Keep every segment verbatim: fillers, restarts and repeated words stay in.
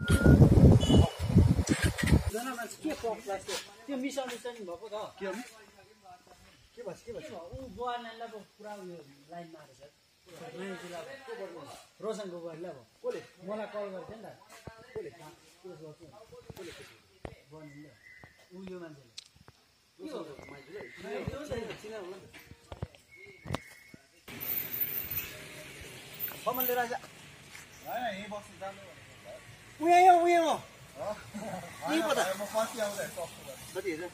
जना मान्छे के पक्लास त्यो मिसा मिसा नि भएको छ के हो के भन्छ के भन्छ ऊ बुवालाई अब पुरा उयो लाइन मारेछ नयाँ जिल्ला को गर्नु रोशनको बुवाले अब कसले मलाई कल गर्थ्यो नि त कसले के गर्छु कसले बनिन्छ ऊ यो मान्छेले के हो कमल लिएर आइज होइन यहीँ बस्नु जानु उयो हो उयो हो यहीँ पो त म पछि आउँदै कति हेर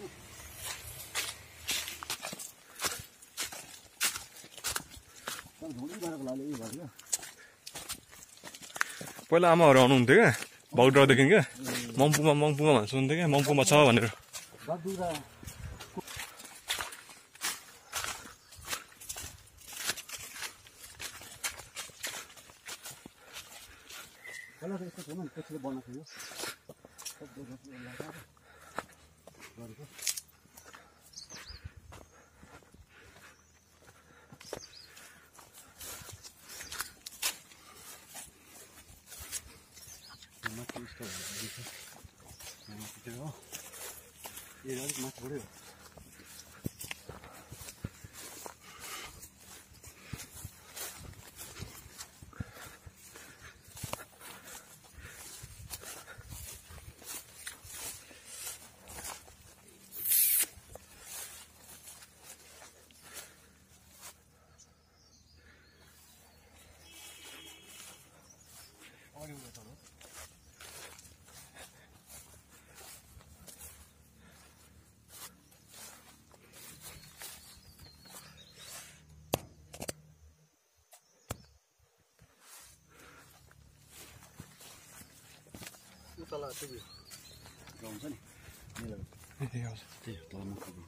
पहिला आमाहरू आउनुहुन्थ्यो क्या भौटरदेखि क्या मङ्पुमा मङ्पुमा भन्छु हुन्थ्यो क्या मङ्पुमा छ भनेर पहिला त यस्तो थिएन नि त्यसले बनाएको थियो माथि यस्तो माथि हो ए अलिक माथि बढ्यो तल त्यो गाउँ छ नि त्यही तल मुखको गाउँ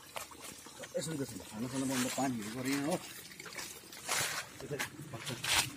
यसो खानासाना बनाउँदा पानीहरू गरेन हो